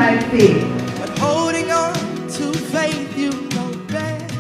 like faith. But holding on to faith, you know best.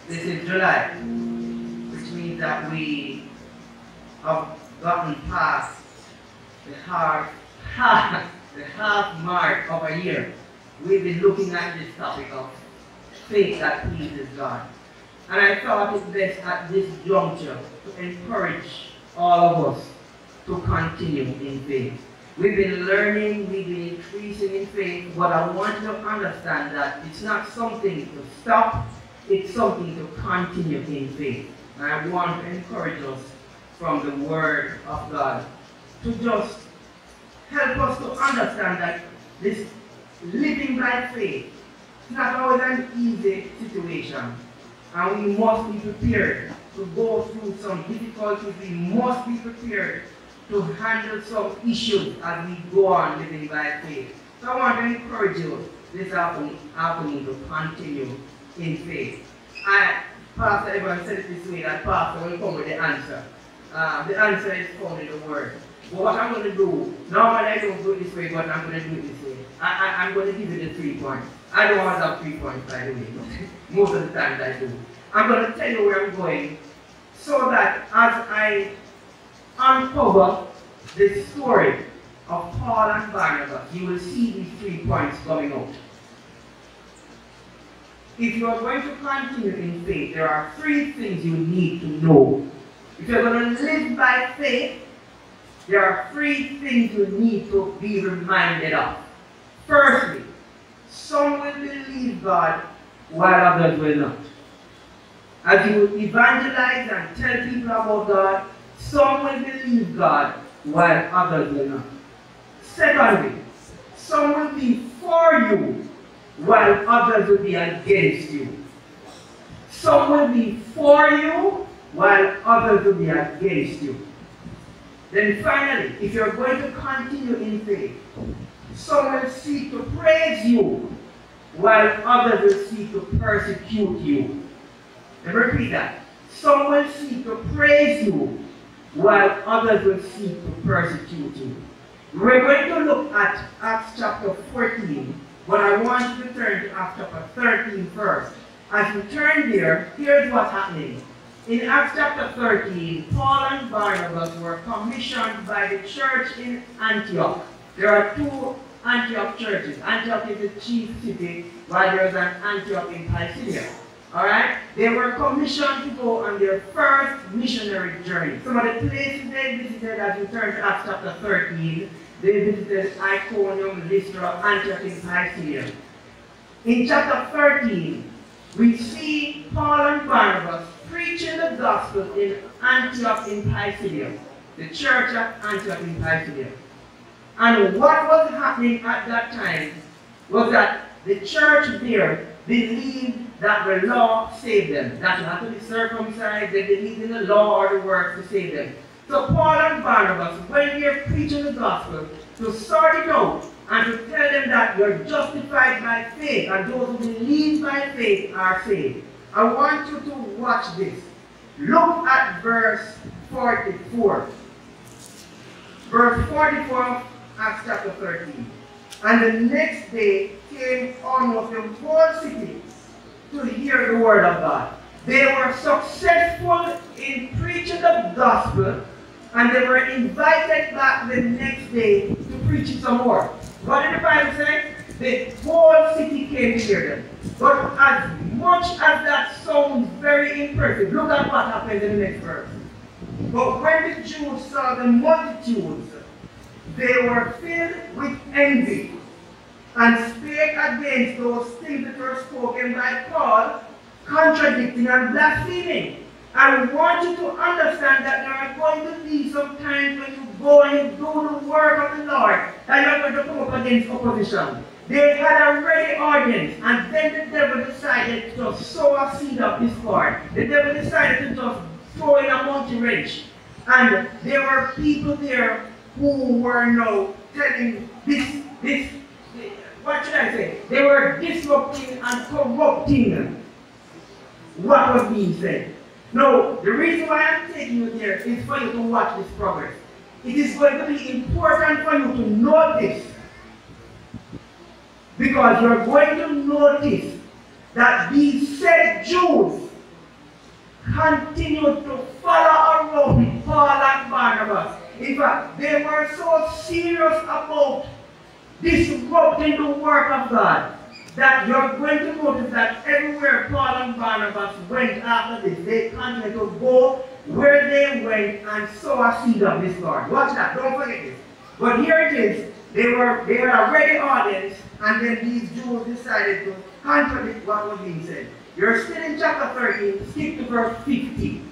This is July, which means that we have gotten past the half mark of a year. We've been looking at this topic of faith that pleases God. And I thought it best at this juncture to encourage all of us to continue in faith. We've been learning, we've been increasing in faith, but I want you to understand that it's not something to stop, it's something to continue in faith. And I want to encourage us from the Word of God to just help us to understand that this living by faith is not always an easy situation. And we must be prepared to go through some difficulties. We must be prepared to handle some issues as we go on living by faith. So I want to encourage you this afternoon to continue in faith. Pastor Evan said it this way, that Pastor will come with the answer. The answer is found in the Word. But what I'm going to do, normally I don't do it this way, but I'm going to do it this way. I'm going to give you the 3 points. I don't want to have 3 points, by the way, but most of the times I do. I'm going to tell you where I'm going, so that as I uncover the story of Paul and Barnabas, you will see these 3 points coming out. If you are going to continue in faith, there are 3 things you need to know. If you're going to live by faith, there are 3 things you need to be reminded of. Firstly, some will believe God while others will not. As you evangelize and tell people about God, some will believe God while others will not. Secondly, some will be for you while others will be against you. Some will be for you while others will be against you. Then finally, if you're going to continue in faith, some will seek to praise you while others will seek to persecute you. Let me repeat that. Some will seek to praise you while others will seek to persecute you. We're going to look at Acts chapter 14, but I want you to turn to Acts chapter 13 first. As you turn there, here's what's happening. In Acts chapter 13, Paul and Barnabas were commissioned by the church in Antioch. There are 2 Antioch churches. Antioch is the chief city, while there is an Antioch in Pisidia. Alright? They were commissioned to go on their first missionary journey. Some of the places they visited, as you turn to Acts chapter 13, they visited Iconium, Lystra, Antioch in Pisidia. In chapter 13, we see Paul and Barnabas preaching the gospel in Antioch in Pisidia, the church at Antioch in Pisidia. And what was happening at that time was that the church there believed that the law saved them. That you have to be circumcised, they believed in the law or the works to save them. So Paul and Barnabas, when they're preaching the gospel, to sort it out and to tell them that you're justified by faith and those who believe by faith are saved. I want you to watch this. Look at verse 44. Verse 44 of Acts chapter 13. And the next day came almost the whole city to hear the word of God. They were successful in preaching the gospel, and they were invited back the next day to preach it some more. What did the Bible say? The whole city came to hear them. But as much as that sounds very impressive, look at what happens in the next verse. But when the Jews saw the multitudes, they were filled with envy and spake against those things that were spoken by Paul, contradicting and blaspheming. I want you to understand that there are going to be some times when you go and you do the work of the Lord, that you're going to come up against opposition. They had a ready audience, and then the devil decided to sow a seed of discord. The devil decided to just throw in a monkey wrench. And there were people there who were now telling this, what should I say? They were disrupting and corrupting what was being said. Now, the reason why I'm taking you there is for you to watch this progress. It is going to be important for you to notice, because you're going to notice that these said Jews continued to follow around Paul and Barnabas. In fact, they were so serious about disrupting the work of God that you're going to notice that everywhere Paul and Barnabas went after this, they continued to go where they went and sow a seed of discord. Watch that, don't forget this. But here it is, they had a ready audience, and then these Jews decided to contradict what was being said. You're still in chapter 13, skip to verse 15.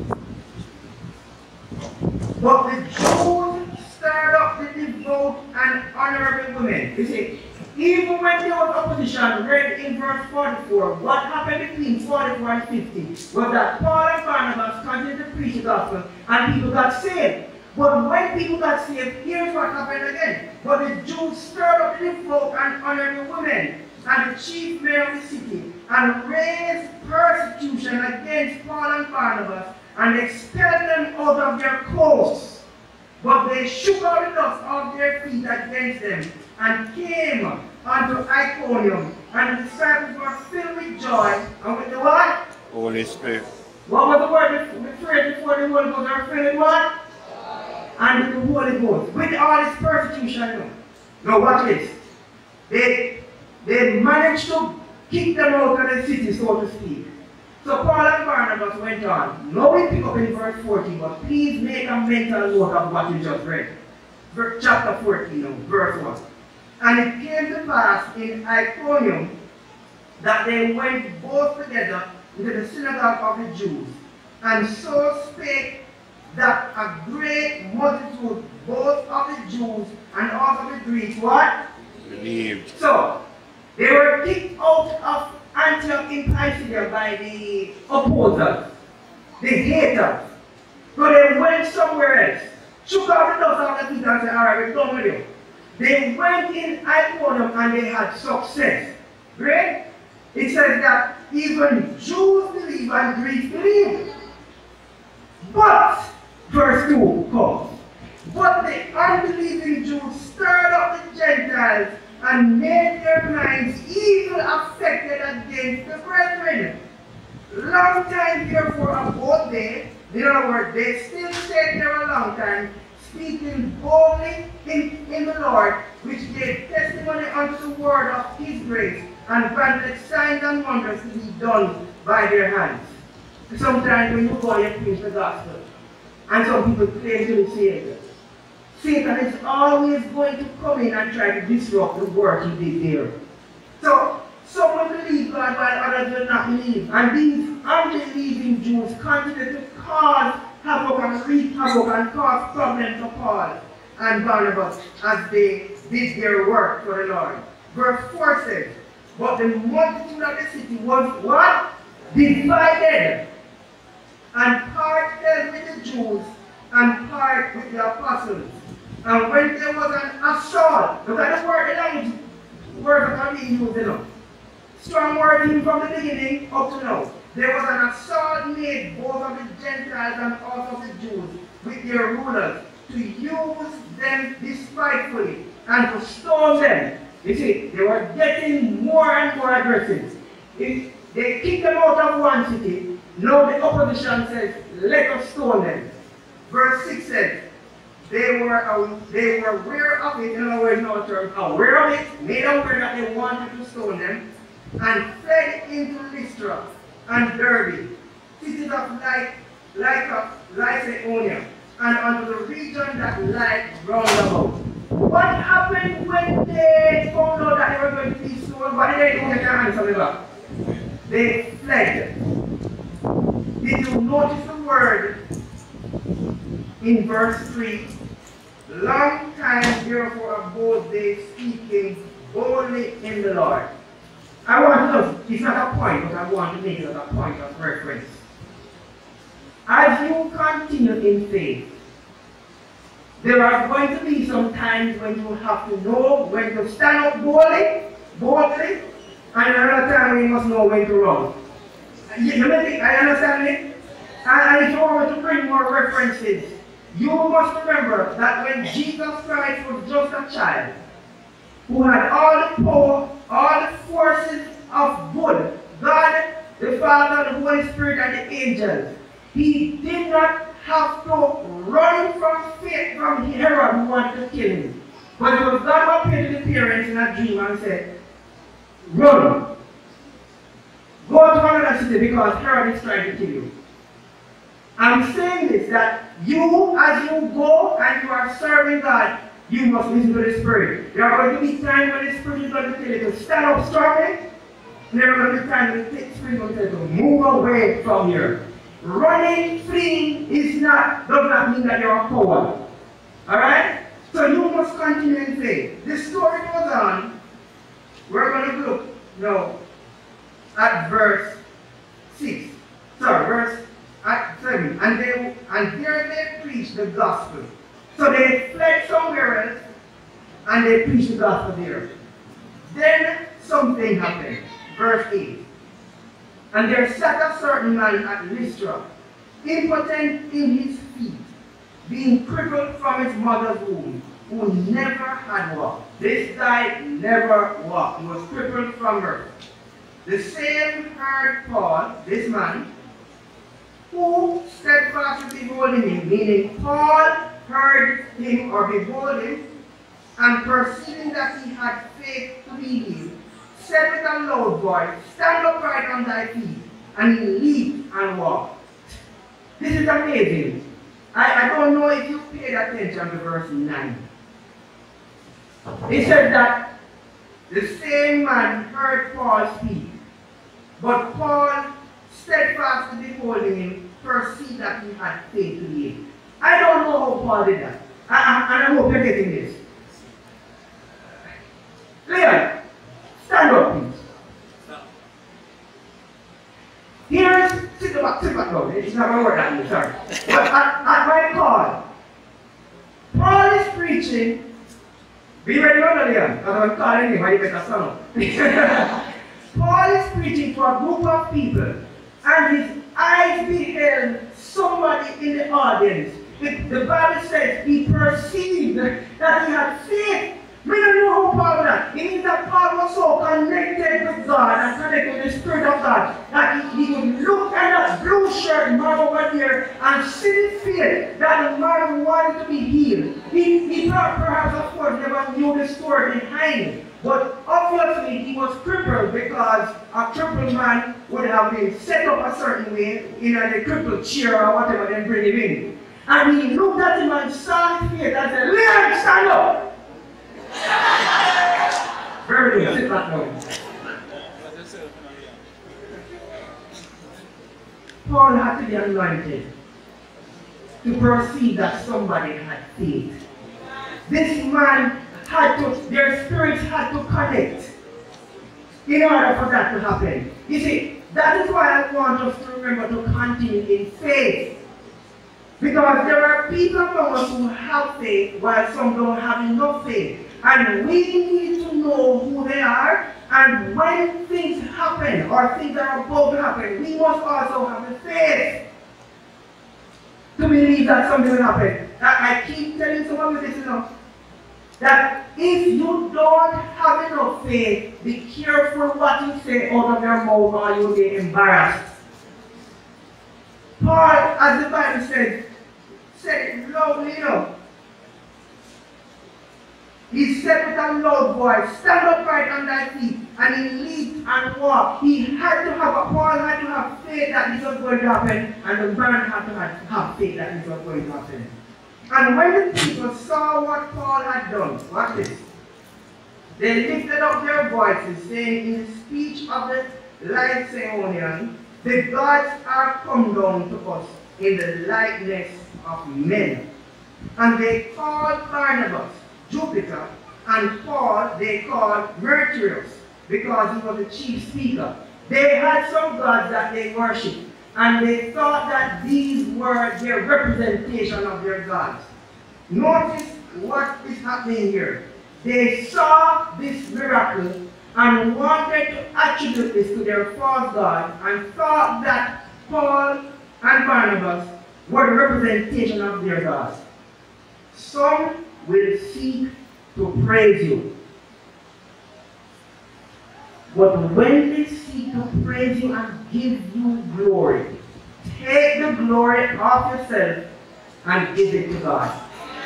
But the Jews stirred up the devout and honorable women. You see, even when there was opposition, read in verse 44, what happened between 44 and 50 was that Paul and Barnabas continued to preach the gospel and people got saved. But when people got saved, here's what happened again. But the Jews stirred up the devout and honorable women and the chief men of the city and raised persecution against Paul and Barnabas and expelled them out of their coasts. But they shook out the dust off their feet against them and came unto Iconium, and the disciples were filled with joy and with the what? Holy Spirit. What was the word referred before the Holy Ghost? They were filled with what? And with the Holy Ghost. With all this persecution. Now watch this. They managed to kick them out of the city, so to speak. So Paul and Barnabas went on. Now we pick up in verse 14, but please make a mental note of what you just read. Chapter 14 now, verse 1. And it came to pass in Iconium that they went both together into the synagogue of the Jews, and so spake that a great multitude, both of the Jews and also the Greeks, what? Believed. So, they were kicked out of Antioch in Pisidia by the opposers, the haters. So they went somewhere else, shook out the dust off the feet and said, alright, we're done with you. They went in Iconium and they had success. Right? It says that even Jews believe and Greeks believe. But, verse 2 comes, but the unbelieving Jews stirred up the Gentiles and made their minds evil affected against the brethren. Long time therefore abode they, in other words, they still stayed there a long time, speaking boldly in the Lord, which gave testimony unto the word of his grace, and granted signs and wonders to be done by their hands. Sometimes when you go and preach the gospel, and some people claim to be saved, Satan is always going to come in and try to disrupt the work he did there. So, some will believe God while others will not believe. And these unbelieving Jews continue to cause havoc and wreak havoc and cause problems for Paul and Barnabas as they did their work for the Lord. Verse 4 says, but the multitude of the city was what? Divided. And part dealt with the Jews and part with the apostles. And when there was an assault, look at the word, the language, words that are being used, strong word even from the beginning up to now. There was an assault made both of the Gentiles and also of the Jews with their rulers to use them despitefully and to stone them. You see, they were getting more and more aggressive. They kicked them out of one city. Now the opposition says, let us stone them. Verse 6 says, they were aware of it, in other words, no term, aware of it, made aware that they wanted to stone them, and fled into Lystra and Derbe, cities of Lycaonia, and unto the region that lied round about. What happened when they found out that they were going to be stoned? What did they do with their hands on the back? They fled. Did you notice the word in verse 3? Long time therefore abode they speaking boldly in the Lord. I want to, it's not a point, but I want to make it a point of reference. As you continue in faith, there are going to be some times when you have to know when to stand up boldly, and another time when you must know when to run. I understand it? And if you want to bring more references, you must remember that when Jesus Christ was just a child, who had all the power, all the forces of good, God, the Father, the Holy Spirit, and the angels, He did not have to run from faith from Herod who wanted to kill him. But it was God who appeared to the parents in a dream and said, run. Go to another city because Herod is trying to kill you. I'm saying this, that you, as you go and you are serving God, you must listen to the Spirit. There are going to be times when the Spirit is going to tell you to stand up strongly. And there are going to be times when the Spirit is going to tell you to move away from here. Running, fleeing does not mean that you're a coward. Alright? So you must continue in faith. The story goes on. We're going to look now at verse 6. Sorry, verse 7. And there they preached the gospel. So they fled somewhere else and they preached the gospel there. Then something happened. Verse 8. And there sat a certain man at Lystra, impotent in his feet, being crippled from his mother's womb, who never had walked. This guy never walked. He was crippled from birth. The same heard Paul, this man, who steadfastly beholding him, meaning Paul heard him or behold him, and perceiving that he had faith to be healed, said with a loud voice, stand upright on thy feet. And he leaped and walked. This is amazing. I don't know if you paid attention to verse 9. He said that the same man heard Paul speak, but Paul, steadfastly beholding him, perceived that he had faith to be healed. I don't know how Paul did that. And I hope you're getting this. Leon, stand up, please. Here's, sit back, no, it's not going to work that way, sorry. But at my call, Paul is preaching. Be ready, Leon, because I'm calling him, I better stand up. Paul is preaching to a group of people, and his eyes beheld somebody in the audience. The Bible says he perceived that he had faith. We don't know how Paul was that. It means that Paul was so connected with God and connected with the Spirit of God that he would look at that blue shirt man over there and see the faith that the man wanted to be healed. He perhaps, of course, never knew the story behind it. But obviously he was crippled because a crippled man would have been set up a certain way in a crippled chair or whatever, then bring him in. And he looked at him and saw his faith and said, Leon, stand up! Very good, sit back now. Paul had to be anointed to perceive that somebody had faith. This man had to, their spirits had to connect in order for that to happen. You see, that is why I want us to remember to continue in faith. Because there are people among us who have faith while some don't have enough faith. And we need to know who they are, and when things happen or things are about to happen, we must also have the faith to believe that something will happen. I keep telling some of you this, that if you don't have enough faith, be careful what you say out of your mouth or you'll be embarrassed. Paul, as the Bible said it loudly enough. He said with a loud voice, stand upright on thy feet, and he leaped and walked. Paul had to have faith that this was going to happen, and the man had to have faith that this was going to happen. And when the people saw what Paul had done, watch this, they lifted up their voices, saying in the speech of the Lycaonian, the gods are come down to us in the likeness of men. And they called Barnabas Jupiter, and Paul they called Mercurius, because he was the chief speaker. They had some gods that they worshipped, and they thought that these were their representation of their gods. Notice what is happening here. They saw this miracle and wanted to attribute this to their false god, and thought that Paul and Barnabas were the representation of their gods. Some will seek to praise you, but when they seek to praise you and give you glory, take the glory off yourself and give it to God.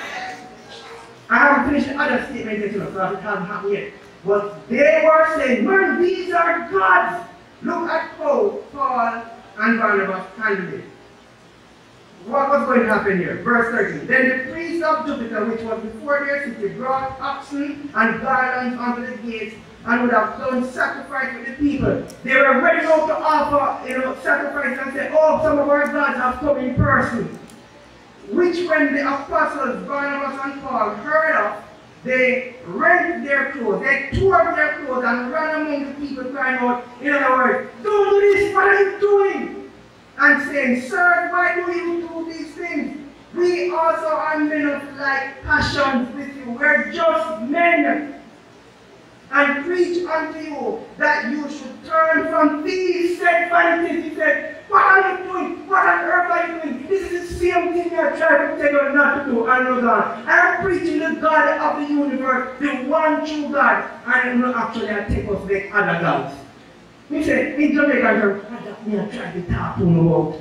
I haven't finished the other statement yet, because it hasn't happened yet. But they were saying, man, these are gods. Look at how Paul and Barnabas handled it. What was going to happen here? Verse 13. Then the priest of Jupiter, which was before their city, brought oxen and garlands unto the gates, and would have done sacrifice with the people. They were ready now to offer, sacrifice and say, oh, some of our gods have come in person. Which when the apostles Barnabas and Paul heard of, they rent their clothes, they tore their clothes and ran among the people crying out, in other words, don't do this, what are you doing? And saying, sir, why do you do these things? We also are men of like passions with you. We're just men. And preach unto you that you should turn from these said vanities. He said, what are you doing? What on earth are you doing? This is the same thing you're trying to tell us not to do. And no God. I'm preaching the God of the universe, the one true God. And actually I take us back other gods. He said, in Jamaican terms, what that me I'm trying to talk to you about?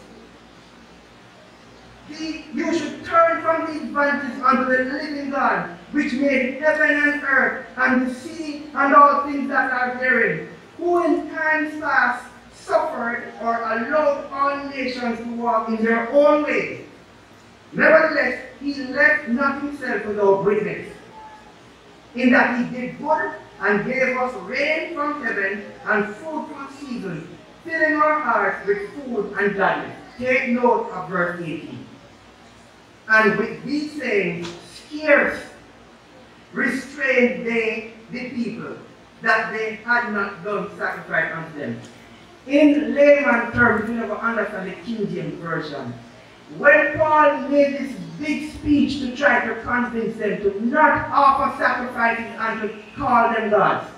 You should turn from these vanities unto the living God, which made heaven and earth, and the sea, and all things that are therein, who in times past suffered or allowed all nations to walk in their own way. Nevertheless, he left not himself without witness, in that he did good and gave us rain from heaven and fruitful seasons, filling our hearts with food and gladness. Take note of verse 18. And with these sayings, scarce restrained they the people, that they had not done sacrifice unto them. In layman terms, if you never understand the King James Version, when Paul made this big speech to try to convince them to not offer sacrifices and to call them gods,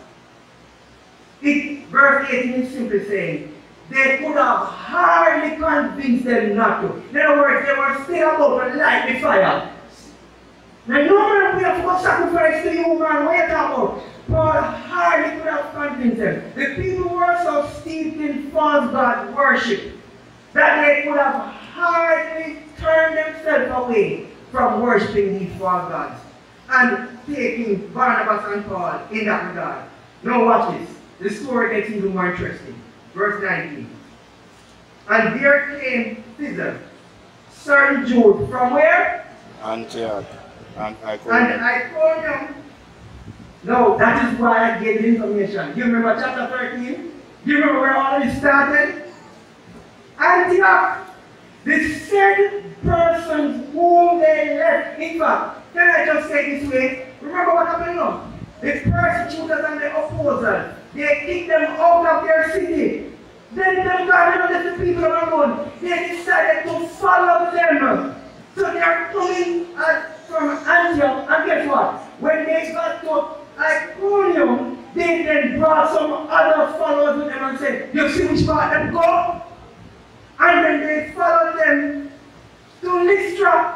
verse 18 is simply saying, they could have hardly convinced them not to. In other words, they were still about to light the fire. Now, no man we have to sacrifice to you, man. What are you talking about? Paul hardly could have convinced them. The people were so steeped in false god worship that they could have hardly turned themselves away from worshiping these false gods and taking Barnabas and Paul in that regard. Now watch this. The story gets even more interesting. Verse 19. And there came thither certain Jews from where? Antioch and Iconium. And Iconium. No, that is why I gave the information. Do you remember chapter 13? Do you remember where all this started? Antioch. The said persons whom they left. In fact, can I just say this way? Remember what happened now? The persecutors and the opposers, they kicked them out of their city. Then them God let the people alone. They decided to follow them. So they are coming from Antioch. And guess what? When they got to Iconium, they then brought some other followers with them and said, you see which part them go? And then they followed them to Lystra.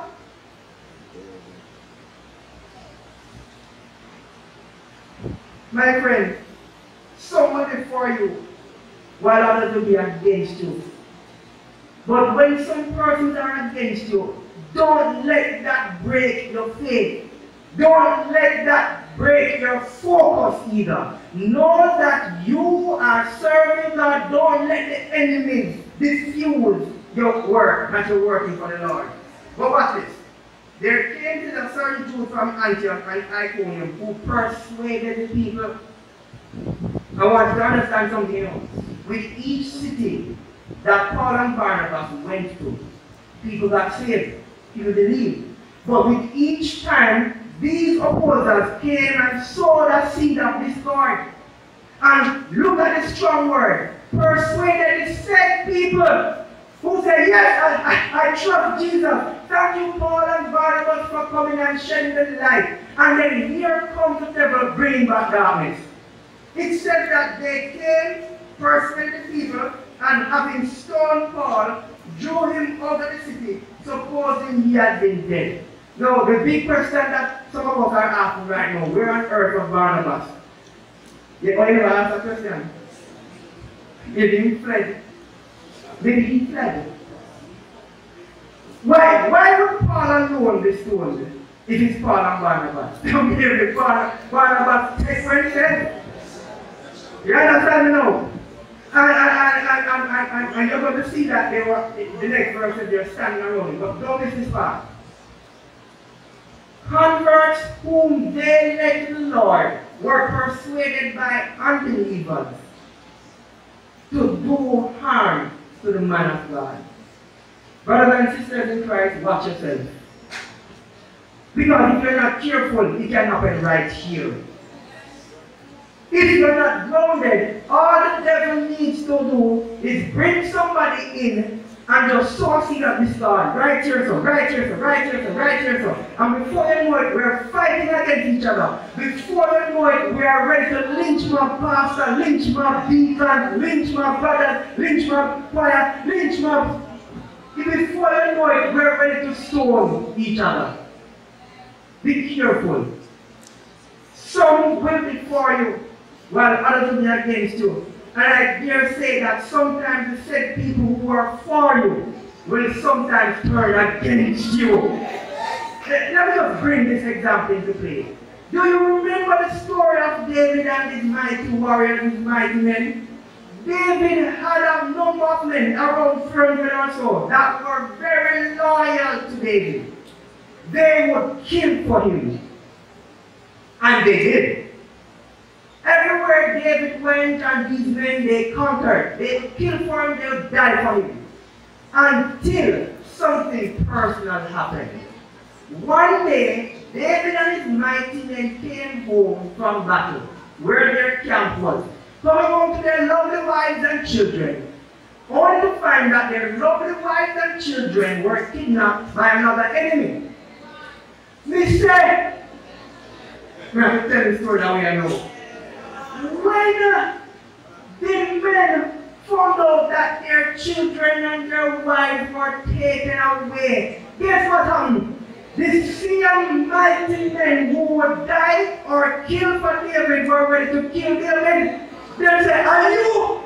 My friend, somebody for you, while others will be against you. But when some persons are against you, don't let that break your faith. Don't let that break your focus either. Know that you are serving God. Don't let the enemies diffuse your work, that you're working for the Lord. But watch this. There came to a certain Jew from Antioch and Iconium who persuaded the people. I want you to understand something else. With each city that Paul and Barnabas went to, people got saved, people believed. But with each time, these opposers came and sowed a seed of discord. And look at the strong word. Persuaded the said people who said, yes, I trust Jesus. Thank you, Paul and Barnabas, for coming and shedding the light. And then here comes the devil bringing back darkness. It said that they came, persuaded the people, and having stoned Paul, drew him out of the city, supposing he had been dead. Now, the big question that some of us are asking right now, where on earth was Barnabas? You ever ask that question? He didn't fled. maybe he fled. Why would Paul alone be stoned if it's Paul and Barnabas? Don't give me Barnabas take what he said. You understand me now? And you're going to see that they were, the next verse said they're standing around. But don't miss this part. Converts whom they led to the Lord were persuaded by unbelievers to do harm to the man of God. Brothers and sisters in Christ, watch yourself. Because if you're not careful, it can happen right here. If you're not grounded, all the devil needs to do is bring somebody in and just sow seed of discord. Right here, so, right here, so, right here, so, right here, so. And before you know it, we're fighting against each other. Before you know it, we are ready to lynch my pastor, lynch my deacon, lynch my brother, lynch my choir, lynch my... Before you know it, we're ready to stone each other. Be careful. Some will be for you, while others will be against you. And I dare say that sometimes the said people who are for you will sometimes turn against you. Let me just bring this example into play. Do you remember the story of David and his mighty warriors, his mighty men? David had a number of men, around 300 or so, that were very loyal to David. They would kill for him. And they did. Everywhere David went and these men, they conquered. They killed for him, they would die for him. Until something personal happened. One day, David and his mighty men came home from battle, where their camp was, coming home to their lovely wives and children, only to find that their lovely wives and children were kidnapped by another enemy. Me said, I'm going to tell the story that way I know. When the men found out that their children and their wives were taken away, guess what happened? The same mighty men who would die or kill for David were ready to kill David. They said, are you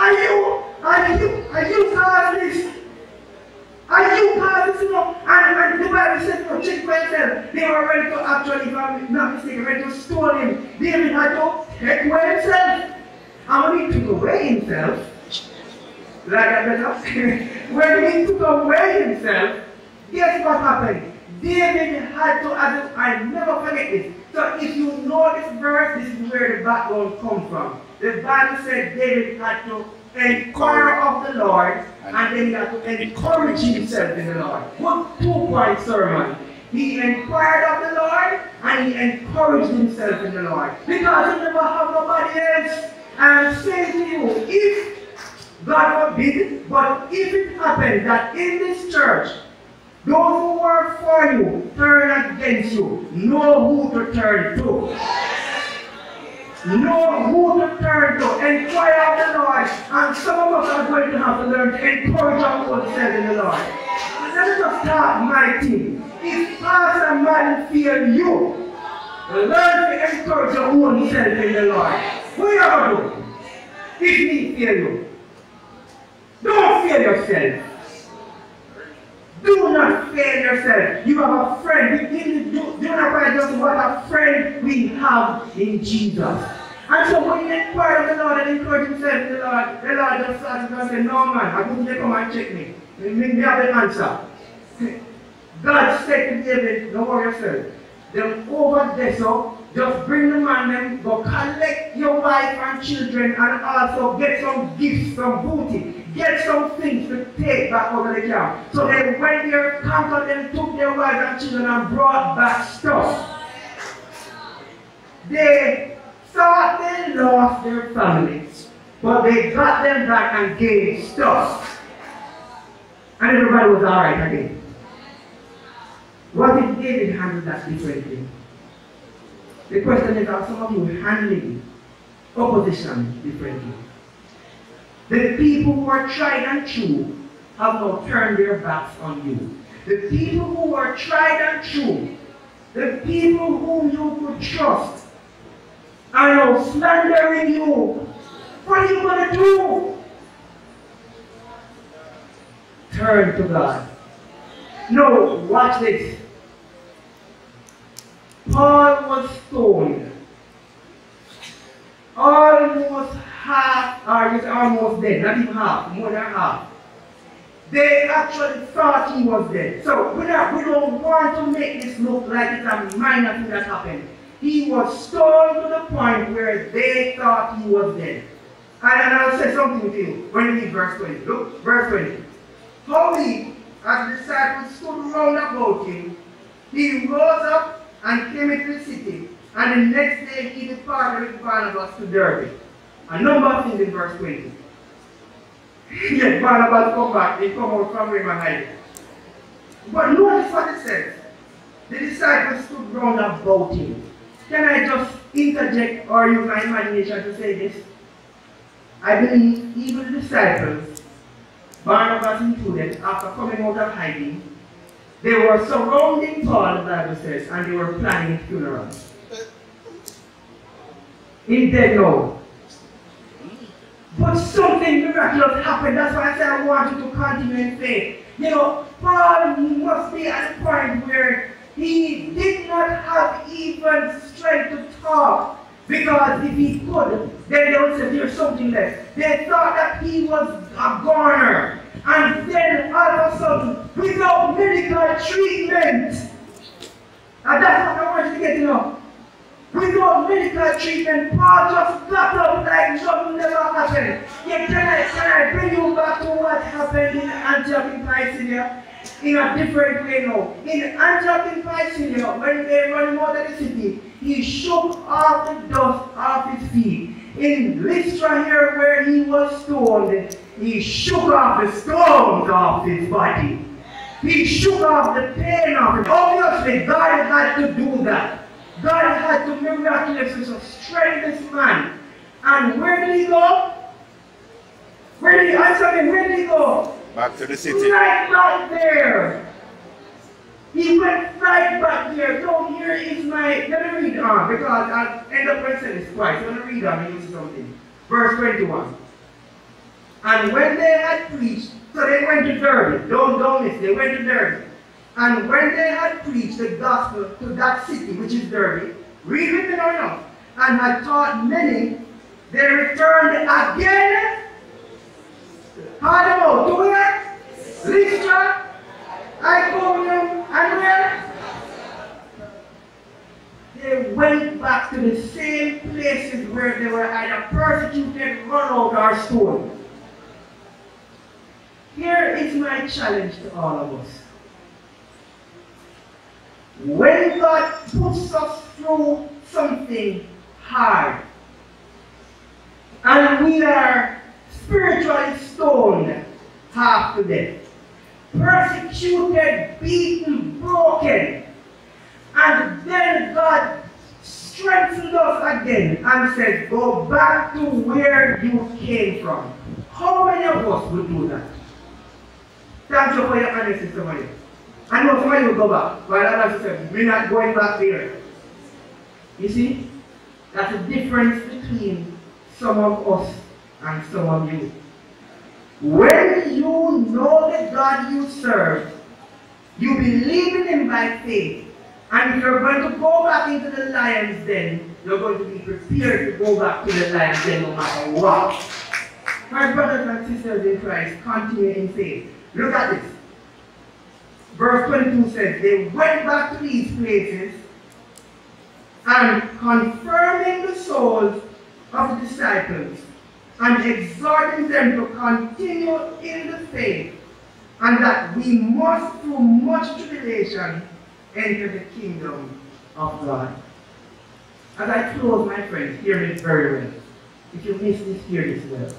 cause this? Are you cause this? You know? And the Bible says, no, check for yourself. They were ready to actually, if I'm not mistaken, ready to stone him. David had to take away himself. And when he took away himself, like that better? When he took away himself, guess what happened? David had to, I'll never forget this. So if you know this verse, this is where the background comes from. The Bible said David had to inquire of the Lord, and then he had to encourage himself in the Lord. What 2-point sermon? He inquired of the Lord, and he encouraged himself in the Lord. Because he never have nobody else. And say to you, if, God forbid, but if it happened that in this church, those who work for you turn against you, know who to turn to. Know who to turn to. Inquire of the Lord. And some of us are going to have to learn to encourage ourselves in the Lord. Let me just start my team. If Pastor Man fear you, learn to encourage your own self in the Lord. What are you going to do? If he fear you, don't fear yourself. Do not fear yourself. You have a friend. Do not forget just what a friend we have in Jesus. And so when you inquire of the Lord and encourage himself in the Lord just starts to say, no man, I couldn't come and check me. Make me have the answer. God said to David, don't worry yourself. Then over there, so just bring the man them, go collect your wife and children, and also get some gifts, some booty. Get some things to take back over the camp. So they went there, conquered them, took their wives and children and brought back stuff. They thought they lost their families, but they got them back and gave stuff. And everybody was alright again. What if David handled that differently? The question is, are some of you handling opposition differently? The people who are tried and true have now turned their backs on you. The people who are tried and true, the people whom you could trust, are now slandering you. What are you going to do? returned to God. Now, watch this. Paul was stoned. Almost half, or he's almost dead, not even half, more than half. They actually thought he was dead. So we don't want to make this look like it's a minor thing that happened. He was stoned to the point where they thought he was dead. And I'll say something to you when you read verse 20. Look, verse 20. Howbeit, as the disciples stood round about him, he rose up and came into the city, and the next day he departed with Barnabas to Derbe. A number of things in verse 20. Yet Barnabas come back, they come out from river hiding. But notice what it says. The disciples stood round about him. Can I just interject or use my imagination to say this? I believe even the disciples, Barnabas included, after coming out of hiding, they were surrounding Paul, the Bible says, and they were planning his funeral. He's dead now. But something miraculous happened. That's why I said I want you to continue in faith. You know, Paul must be at a point where he did not have even strength to talk. Because if he could, then they would say there's something left. They thought that he was a goner. And then all of a sudden, without medical treatment, and that's what I want you to get to know. Without medical treatment, Paul just got up like nothing never happened. Yet can I bring you back to what happened in Antioch in Pisidia? In a different way now. In Antioch in Pisidia, when they ran him out of the city, he shook off the dust off his feet. In Lystra here where he was stoned, he shook off the stones off his body. He shook off the pain off it. Obviously, God had to do that. God had to miraculously strengthen this man. And where did he go? Where did he go? Back to the city. Right back there. He went right back there. So here is my, let me read on because I'll end up saying this twice. Let me read on and you see something. Verse 21. And when they had preached, so they went to Derbe. Don't miss, they went to Derbe. And when they had preached the gospel to that city, which is Derbe, read with me now, and had taught many, they returned again. How to where? Lystra, Iconium, and where? They went back to the same places where they were either persecuted, run out, or stoned. Here is my challenge to all of us. When God puts us through something hard, and we are spiritually stoned half to death, persecuted, beaten, broken, and then God strengthens us again and says, go back to where you came from. How many of us will do that? Thank you for your honesty, somebody. I know somebody will go back, but others say, we're not going back there. You see? That's the difference between some of us and some of you. When you know the God you serve, you believe in Him by faith, and if you're going to go back into the lion's den, you're going to be prepared to go back to the lion's den no matter what. My brothers and sisters in Christ, continue in faith. Look at this. Verse 22 says, they went back to these places and confirming the souls of the disciples and exhorting them to continue in the faith, and that we must through much tribulation enter the kingdom of God. As I close, my friends, hear me very well. If you miss this, hear this well.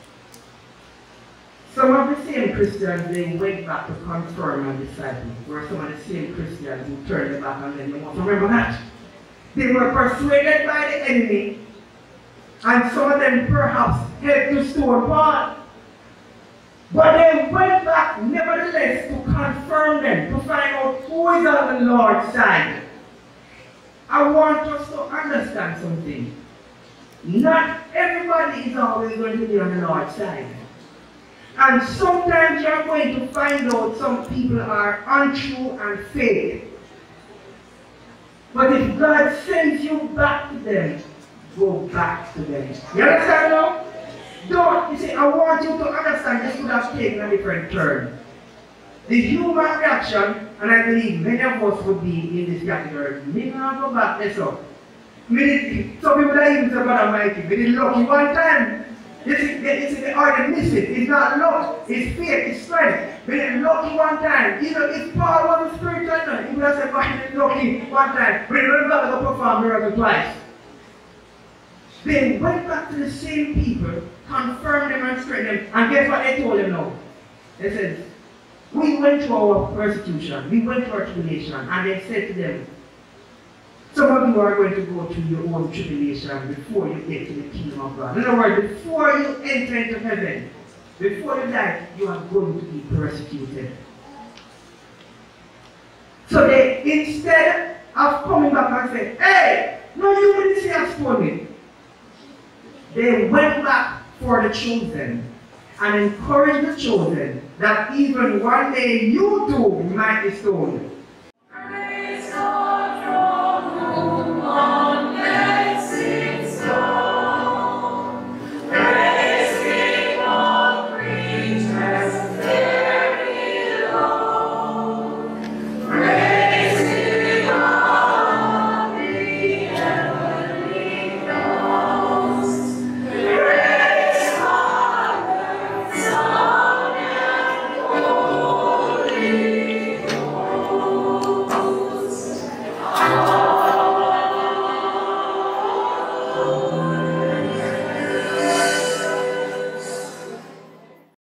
Some of the same Christians, they went back to confirm and disciple, were some of the same Christians who turned their back on them. You must remember that. They were persuaded by the enemy, and some of them perhaps helped to stone Paul. But they went back nevertheless to confirm them, to find out who is on the Lord's side. I want us to understand something. Not everybody is always going to be on the Lord's side. And sometimes you're going to find out some people are untrue and fake. But if God sends you back to them, go back to them. You understand now? Don't, you see, I want you to understand this would have taken a different turn. The human reaction, and I believe many of us would be in this category, me not go back this up. Some people that even say, God Almighty, we did lucky one time. You see, they already miss it. It's not luck, it's faith, it's strength. We did lucky one time. You know, if Paul was a spiritual, he would have said, God, did lucky one time. We didn't back to perform miracle twice. They went back to the same people, confirmed them and strengthened them, and guess what they told them now? They said, we went through our persecution, we went through our tribulation, and they said to them, some of you are going to go through your own tribulation before you get to the kingdom of God. In other words, before you enter into heaven, before you die, you are going to be persecuted. So they, instead of coming back and saying, hey, no, you didn't say I stole it. They went back for the chosen and encouraged the chosen that even one day you too might be stolen.